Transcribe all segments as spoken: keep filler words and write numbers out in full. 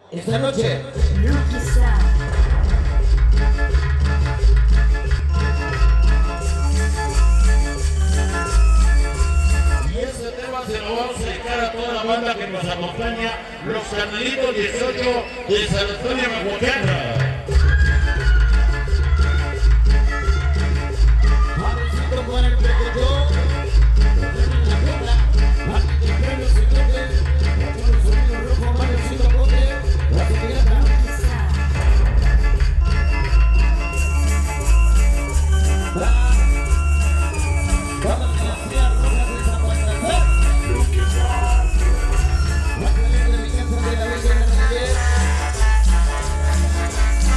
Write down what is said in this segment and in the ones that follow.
esta noche. Lucky Star. Y este tema se lo vamos a dedicar a toda la banda que nos acompaña, los Carnalitos dieciocho de San Antonio Macuacana. Con el percutor, en la cobra, aquí te premio señores, con los sonidos rojos, Marioncito Cote, la secreta. Vamos a las frías rojas de San Juan de la la caliente de mi casa de la Virgen de la Niñez.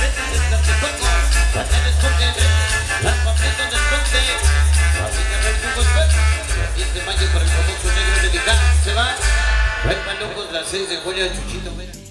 Las papitas del monte, así que recuerdo el diez de mayo por el famoso negro dedicado se va. Hay malucos las seis de junio de Chuchito.